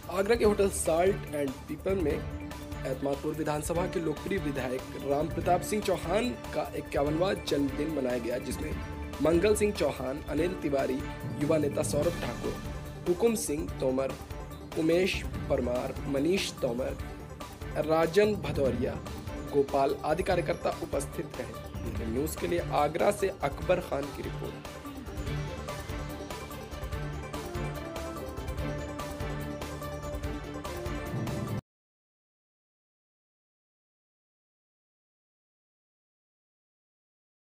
आगरा के hotel salt and people में एतमादपुर विधानसभा के लोकप्रिय विधायक राम प्रताप सिंह चौहान का 51वां जन्मदिन मनाया गया, जिसमें मंगल सिंह चौहान, अनिल तिवारी, युवा नेता सौरभ ठाकुर, हुकुम सिंह तोमर, उमेश परमार, मनीष तोमर, राजन भदौरिया, गोपाल आदि कार्यकर्ता उपस्थित रहे। न्यूज़ के लिए आगरा से अकबर खान की रिपोर्ट।